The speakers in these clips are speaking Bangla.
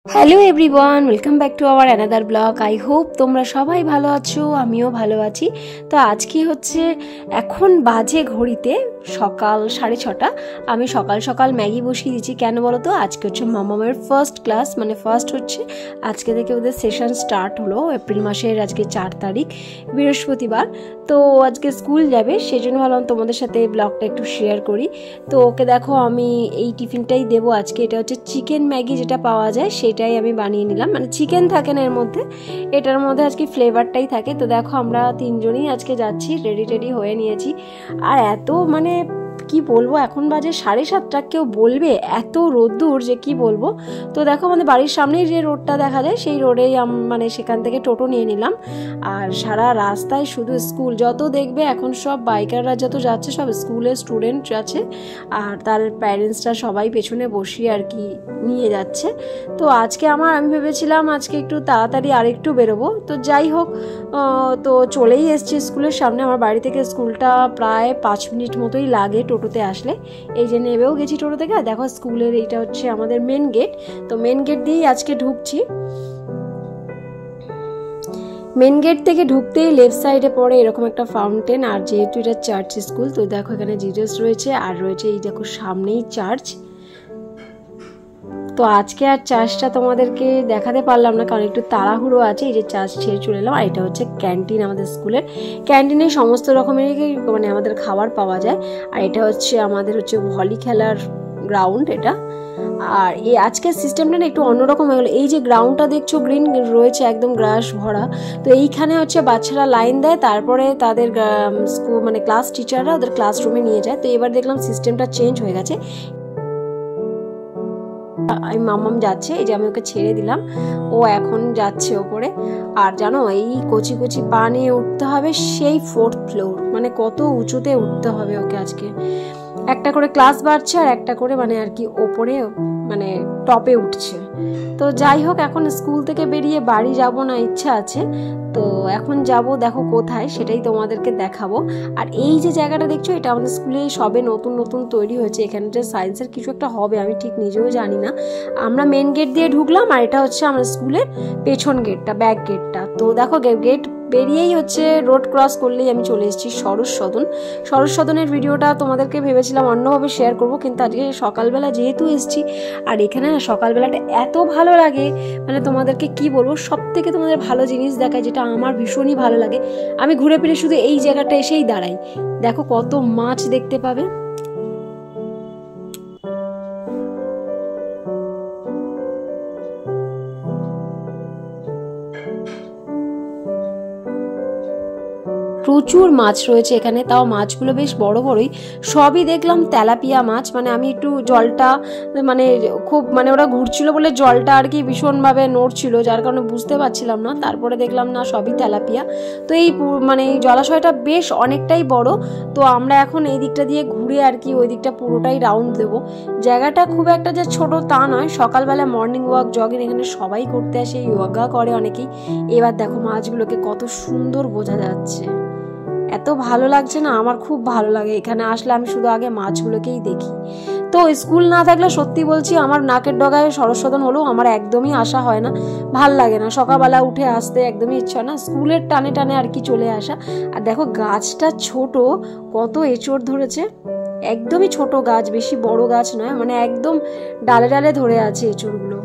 Hello everyone, welcome back to our another blog. I hope তোমরা সবাই ভালো আছো, আমিও ভালো আছি। তো আজকে হচ্ছে এখন বাজে ঘড়িতে সকাল 6:30। আমি সকাল সকাল ম্যাগি বসিয়ে দিচ্ছি। কেন বলো তো, আজকে হচ্ছে মামামের ফার্স্ট ক্লাস, মানে ফার্স্ট হচ্ছে আজকে থেকে ওদের সেশন স্টার্ট হলো। এপ্রিল মাসের আজকে 4 তারিখ, বৃহস্পতিবার। তো আজকে স্কুল যাবে, সেই জন্য ভাবলাম তোমাদের সাথে ব্লগটা একটু শেয়ার করি। তো ওকে দেখো, আমি এই টিফিনটাই দেবো আজকে। এটা হচ্ছে চিকেন ম্যাগি যেটা পাওয়া যায়, সেটাই আমি বানিয়ে নিলাম। মানে চিকেন থাকে না এর মধ্যে, এটার মধ্যে আজকে ফ্লেভারটাই থাকে। তো দেখো, আমরা তিনজনই আজকে যাচ্ছি, রেডি হয়ে নিয়েছি। আর এত মানে কি বলবো, এখন বাজে 7:30, কেউ বলবে এত রোদ্দুর যে কি বলবো। তো দেখো, আমাদের বাড়ির সামনেই যে রোডটা দেখা যায়, সেই রোডেই মানে সেখান থেকে টোটো নিয়ে নিলাম। আর সারা রাস্তায় শুধু স্কুল, যত দেখবে এখন সব বাইকাররা যত যাচ্ছে সব স্কুলের স্টুডেন্ট আছে, আর তার প্যারেন্টসরা সবাই পেছনে বসিয়ে আর কি নিয়ে যাচ্ছে। তো আজকে আমি ভেবেছিলাম আজকে একটু তাড়াতাড়ি আরেকটু বেরোবো। তো যাই হোক, তো চলেই এসছি স্কুলের সামনে। আমার বাড়ি থেকে স্কুলটা প্রায় 5 মিনিট মতোই লাগে টোটোতে আসলে। এই যে নেবেও গেছি টোটো থেকে। দেখো, স্কুলের এইটা হচ্ছে আমাদের মেন গেট। তো মেন গেট দিয়েই আজকে ঢুকছি। মেন গেট থেকে ঢুকতেই লেফট সাইডে পড়ে এরকম একটা ফাউন্টেন। আর যেহেতু এটা চার্চ স্কুল, তো দেখো এখানে জিজাস রয়েছে, আর রয়েছে এই দেখো সামনেই চার্চ। তো আজকে আর চার্চটা তোমাদেরকে দেখাতে পারলাম না, কারণ একটু তাড়াহুড়ো আছে। এই যে চার্চ ছেড়ে চলে এলাম। আর এটা হচ্ছে ক্যান্টিন, আমাদের স্কুলের ক্যান্টিনে সমস্ত রকমের মানে আমাদের খাবার পাওয়া যায়। আর এটা হচ্ছে আমাদের হচ্ছে ভলি খেলার গ্রাউন্ড এটা। আর এই আজকের সিস্টেমটা না একটু অন্যরকম হয়ে গেলো। এই যে গ্রাউন্ডটা দেখছো গ্রিন রয়েছে, একদম গ্রাস ভরা। তো এইখানে হচ্ছে বাচ্চারা লাইন দেয়, তারপরে তাদের স্কুল মানে ক্লাস টিচাররা ওদের ক্লাসরুমে নিয়ে যায়। তো এবার দেখলাম সিস্টেমটা চেঞ্জ হয়ে গেছে। আমি মামাম যাচ্ছে, এই যে আমি ওকে ছেড়ে দিলাম, ও এখন যাচ্ছে ওপরে। আর জানো, এই কচি কচি পা নিয়ে উঠতে হবে সেই 4th ফ্লোর, মানে কত উঁচুতে উঠতে হবে ওকে। আজকে একটা করে ক্লাস বাড়ছে, আর একটা করে মানে আর কি ওপরে মানে টপে উঠছে। তো যাই হোক, এখন স্কুল থেকে বেরিয়ে বাড়ি যাব না, ইচ্ছা আছে। তো এখন যাব, দেখো কোথায় সেটাই তোমাদেরকে দেখাবো। আর এই যে জায়গাটা দেখছো, এটা আমাদের স্কুলে সবে নতুন নতুন তৈরি হয়েছে। এখানে যে সায়েন্সের কিছু একটা হবে, আমি ঠিক নিজেও জানি না। আমরা মেন গেট দিয়ে ঢুকলাম, আর এটা হচ্ছে আমার স্কুলের পেছন গেটটা, ব্যাক গেটটা। তো দেখো, গেট বেরিয়েই হচ্ছে রোড ক্রস করলেই আমি চলে এসেছি সরোজ সদন। সরোজ সদনের ভিডিওটা তোমাদেরকে ভেবেছিলাম অন্যভাবে শেয়ার করব, কিন্তু আজকে সকালবেলা যেহেতু এসেছি, আর এখানে না সকালবেলাটা এত ভালো লাগে, মানে তোমাদেরকে কি বলবো, সব থেকে তোমাদের ভালো জিনিস দেখায়, যেটা আমার ভীষণই ভালো লাগে। আমি ঘুরে ফিরে শুধু এই জায়গাটা এসেই দাঁড়াই। দেখো কত মাছ দেখতে পাবে। প্রচুর মাছ রয়েছে এখানে, তাও মাছগুলো বেশ বড় বড়ই। সবই দেখলাম তেলাপিয়া মাছ। মানে আমি একটু জলটা মানে খুব মানে ওরা ঘুরছিল বলে জলটা আর কি ভীষণভাবে নড়ছিল, যার কারণে বুঝতে পারছিলাম না। তারপরে দেখলাম না, সবই তেলাপিয়া। তো এই মানে এই জলাশয়টা বেশ অনেকটাই বড়। তো আমরা এখন এই দিকটা দিয়ে ঘুরে আর কি ওই দিকটা পুরোটাই রাউন্ড দেবো। জায়গাটা খুব একটা যে ছোট তা নয়। সকালবেলা মর্নিং ওয়াক, জগিং এখানে সবাই করতে আসে, যোগা করে অনেকেই। এবার দেখো মাছগুলোকে কত সুন্দর বোঝা যাচ্ছে, এত ভালো লাগছে না, আমার খুব ভালো লাগে এখানে আসলে। আমি শুধু আগে মাছগুলোকেই দেখি। তো স্কুল না থাকলে সত্যি বলছি, আমার নাকের ডগায় সরোজ সদন হলেও আমার একদমই আসা হয় না, ভাল লাগে না। সকালবেলা উঠে আসতে একদমই ইচ্ছা না, স্কুলের টানে টানে আর কি চলে আসা। আর দেখো গাছটা ছোট, কত এঁচড় ধরেছে। একদমই ছোট গাছ, বেশি বড় গাছ নয়, মানে একদম ডালে ডালে ধরে আছে এঁচড়গুলো।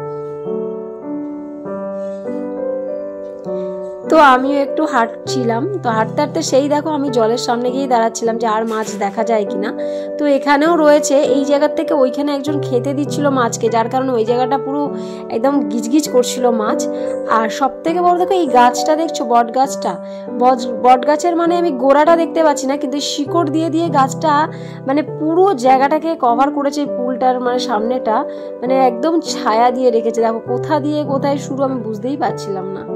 তো আমিও একটু হাঁটছিলাম। তো হাঁটতে হাঁটতে সেই দেখো, আমি জলের সামনে গিয়ে দাঁড়াচ্ছিলাম যে আর মাছ দেখা যায় কিনা। তো এখানেও রয়েছে। এই জায়গার থেকে ওইখানে একজন খেতে দিচ্ছিল মাছকে, যার কারণে ওই জায়গাটা পুরো একদম গিজগিজ করছিল মাছ। আর সব থেকে বড় দেখো, এই গাছটা দেখছো, বট গাছটা। বট গাছের মানে আমি গোড়াটা দেখতে পাচ্ছি না, কিন্তু শিকড় দিয়ে দিয়ে গাছটা মানে পুরো জায়গাটাকে কভার করেছে। পুলটার মানে সামনেটা মানে একদম ছায়া দিয়ে রেখেছে। দেখো কোথা দিয়ে কোথায় শুরু আমি বুঝতেই পারছিলাম না।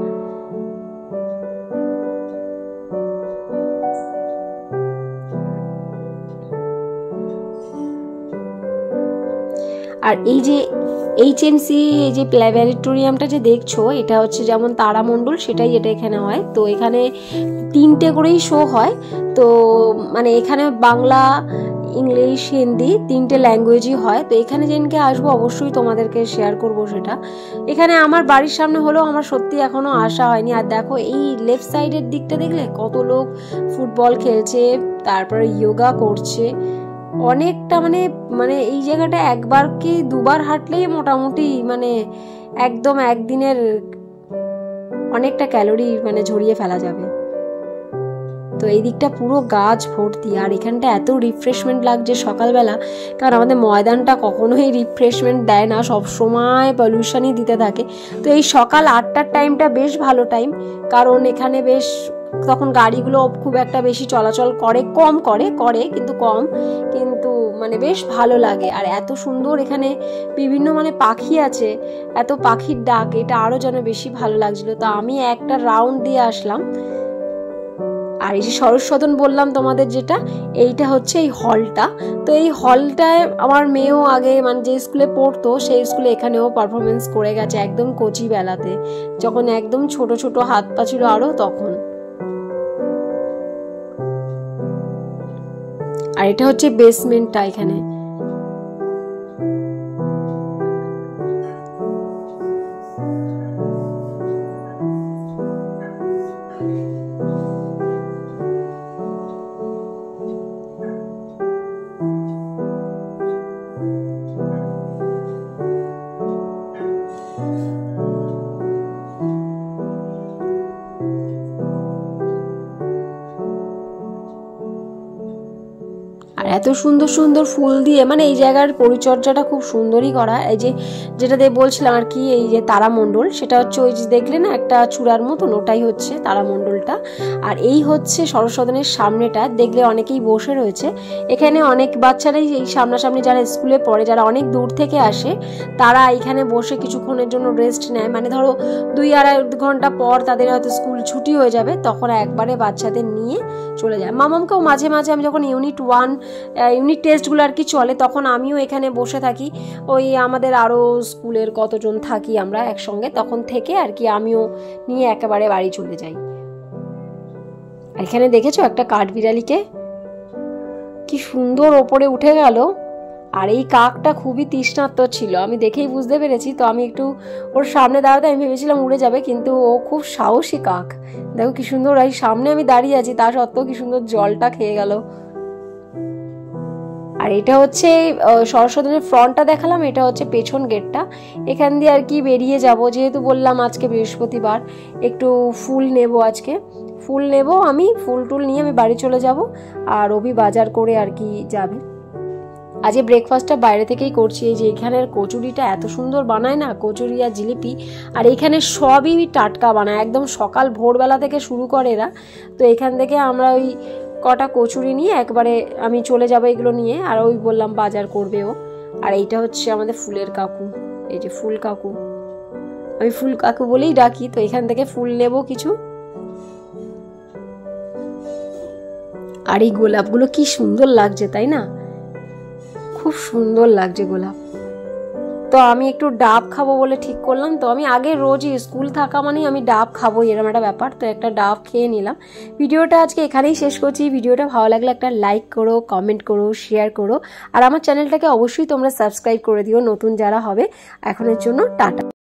আর HMC এই যে প্ল্যানেটোরিয়ামটা যে দেখছো এটা হচ্ছে যেমন তারামণ্ডল সেটাই এটা এখানে হয়। তো এখানে 3টে করেই শো হয়। তো মানে এখানে বাংলা, ইংলিশ, হিন্দি 3টে ল্যাঙ্গুয়েজই হয়। তো এখানে যেদিনকে আসবো অবশ্যই তোমাদেরকে শেয়ার করবো সেটা। এখানে আমার বাড়ির সামনে হলেও আমার সত্যি এখনো আসা হয়নি। আর দেখো এই লেফট সাইডের দিকটা দেখলে কত লোক ফুটবল খেলছে, তারপরে যোগা করছে, অনেকটা মানে এই জায়গাটা একবার কি দুবার হাঁটলেই মোটামুটি মানে একদম একদিনের অনেকটা ক্যালোরি মানে ঝরিয়ে ফেলা যাবে। তো এই দিকটা পুরো গাছ ভর্তি, আর এখানটা এত রিফ্রেশমেন্ট লাগছে সকালবেলা, কারণ আমাদের ময়দানটা কখনোই রিফ্রেশমেন্ট দেয় না, সব সময় পলিউশনই দিতে থাকে। তো এই সকাল 8টার টাইমটা বেশ ভালো টাইম, কারণ এখানে বেশ তখন গাড়িগুলো খুব একটা বেশি চলাচল কম করে কিন্তু কম, কিন্তু মানে বেশ ভালো লাগে। আর এত সুন্দর এখানে বিভিন্ন মানে পাখি আছে, এত পাখির ডাক, এটা আরো যেন বেশি ভালো লাগছিল। তো আমি একটা রাউন্ড দিয়ে আসলাম। আর এই যে সরস সদন বললাম তোমাদের যেটা, এইটা হচ্ছে এই হলটা। তো এই হলটায় আমার মেয়েও আগে মানে যে স্কুলে পড়তো সেই স্কুলে এখানেও পারফরমেন্স করে গেছে একদম কচি বেলাতে, যখন একদম ছোট ছোট হাত পা ছিল আরো তখন। আর এটা হচ্ছে বেসমেন্টটা এখানে। আর এত সুন্দর সুন্দর ফুল দিয়ে মানে এই জায়গার পরিচর্যাটা খুব সুন্দরই করা। এই যে যেটা দিয়ে বলছিলাম আর কি, এই যে তারামণ্ডল, সেটা হচ্ছে ওই যে দেখলে না একটা চূড়ার মতন, ওটাই হচ্ছে তারামণ্ডলটা। আর এই হচ্ছে সরস সদনের সামনেটা, দেখলে অনেকেই বসে রয়েছে এখানে। অনেক বাচ্চারাই এই সামনাসামনি যারা স্কুলে পড়ে, যারা অনেক দূর থেকে আসে, তারা এখানে বসে কিছুক্ষণের জন্য রেস্ট নেয়। মানে ধরো 2-2.5 ঘন্টা পর তাদের হয়তো স্কুল ছুটি হয়ে যাবে, তখন একবারে বাচ্চাদের নিয়ে চলে যায়। মামামকেও মাঝে মাঝে আমি যখন ইউনিট টেস্টগুলো আর কি চলে, তখন আমিও এখানে বসে থাকি। ওই আমাদের আরও স্কুলের কতজন থাকি আমরা একসঙ্গে, তখন থেকে আর কি আমিও নিয়ে একেবারে বাড়ি চলে যাই। এখানে দেখেছো একটা কাঠবিড়ালিকে, কি সুন্দর ওপরে উঠে গেল। আর এই কাকটা খুবই তৃষ্ণার্ত ছিল, আমি দেখেই বুঝতে পেরেছি। তো আমি একটু ওর সামনে দাঁড়াতে আমি ভেবেছিলাম উড়ে যাবে, কিন্তু ও খুব সাহসী কাক। দেখো কি সুন্দর, এই সামনে আমি দাঁড়িয়ে আছি তা সত্ত্বেও কি সুন্দর জলটা খেয়ে গেল। আর এটা হচ্ছে সরস সদনের ফ্রন্টটা দেখালাম, এটা হচ্ছে পেছন গেটটা। এখান দিয়ে আর কি বেরিয়ে যাব, যেহেতু বললাম আজকে বৃহস্পতিবার, একটু ফুল নেব আজকে, ফুল নেব আমি, ফুল টুল নিয়ে আমি বাড়ি চলে যাব। আর অভি বাজার করে আর কি যাবে। আজকে ব্রেকফাস্টটা বাইরে থেকেই করছি। এই যে এখানের কচুরিটা এত সুন্দর বানায় না, কচুরি আর জিলিপি, আর এখানে সবই টাটকা বানায়, একদম সকাল ভোরবেলা থেকে শুরু করে এরা। তো এখান থেকে আমরা ওই কটা কচুরি নিয়ে একবারে আমি চলে যাবো এগুলো নিয়ে, আর ওই বললাম বাজার করবে ও। আর এইটা হচ্ছে আমাদের ফুলের কাকু, এই যে ফুল কাকু, আমি ফুল কাকু বলেই ডাকি। তো এখান থেকে ফুল নেব কিছু। আর এই গোলাপগুলো কি সুন্দর লাগছে তাই না, খুব সুন্দর লাগছে গোলাপ। তো আমি একটু ডাব খাবো বলে ঠিক করলাম। তো আমি আগে রোজই স্কুল থাকা মানে আমি ডাব খাবো, এরকম একটা ব্যাপার। তো একটা ডাব খেয়ে নিলাম। ভিডিওটা আজকে এখানেই শেষ করছি। ভিডিওটা ভালো লাগলে একটা লাইক করো, কমেন্ট করো, শেয়ার করো, আর আমার চ্যানেলটাকে অবশ্যই তোমরা সাবস্ক্রাইব করে দিও নতুন যারা হবে। এখনের জন্য টাটা।